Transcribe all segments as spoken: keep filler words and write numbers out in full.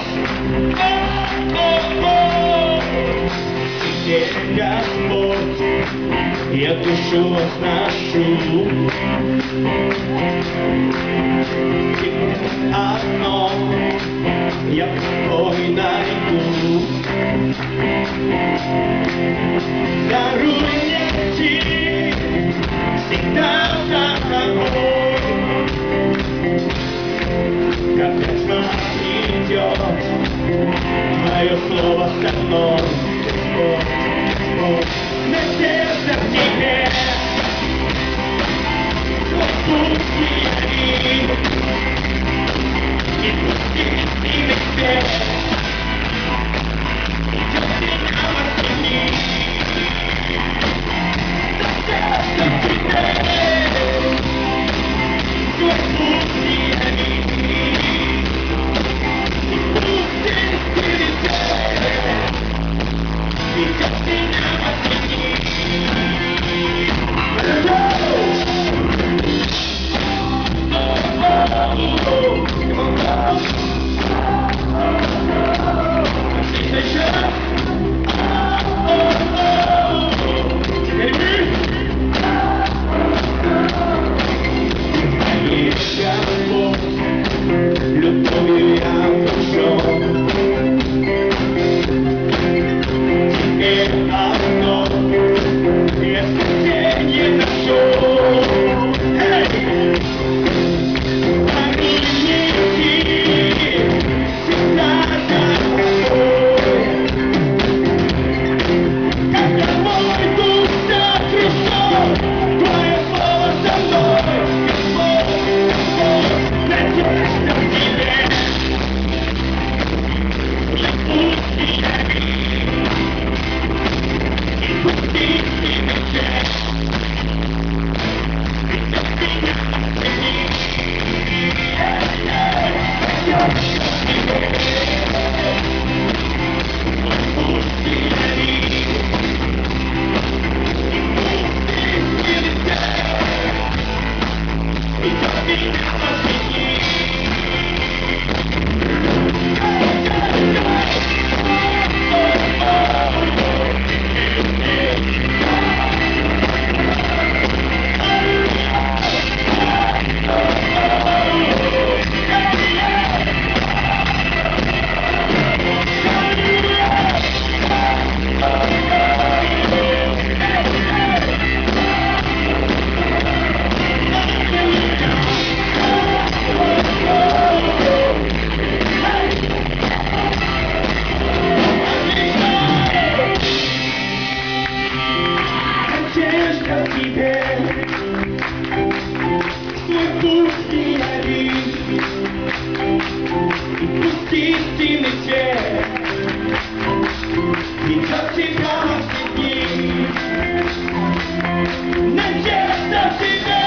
Теперь Господь, я душу возношу. Теперь одно я покой найду. Даруй мне идти всегда за тобой. Как весна идет, твое слово со мной, Господь, Господь. Надежда в тебе, твой путь яви, и пусти и везде. Идет меня восхини, надежда в тебе, твой путь яви. Любовью я ушел. Теперь одно я спасение нашел. Даруй мне идти всегда за тобой. Когда мой дух сокрушен, твое слово со мной, Господь, Господь, надежда в тебе. Пусть яви, и пусти и везде. Идет меня восхини, надежда в тебе. Пусть яви, и пусти и везде. Идет меня восхини. Надежда в тебе, твой путь яви, и пусти истинный свет, идет тебя восхини. Надежда в тебе,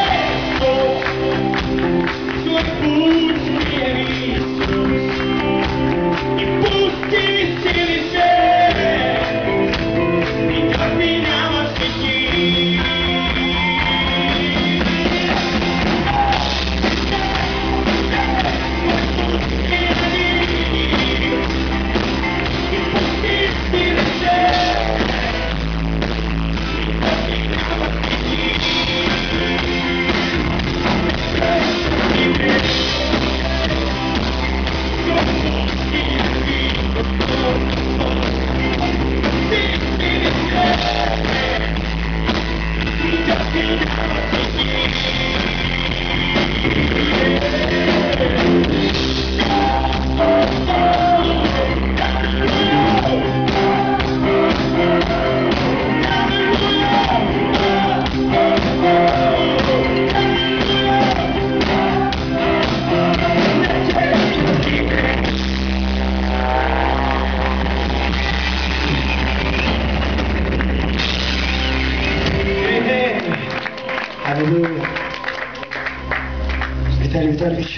твой путь яви, и пусти истинный свет, идет меня восхини. Аллилуйя. Виталий Витальевич.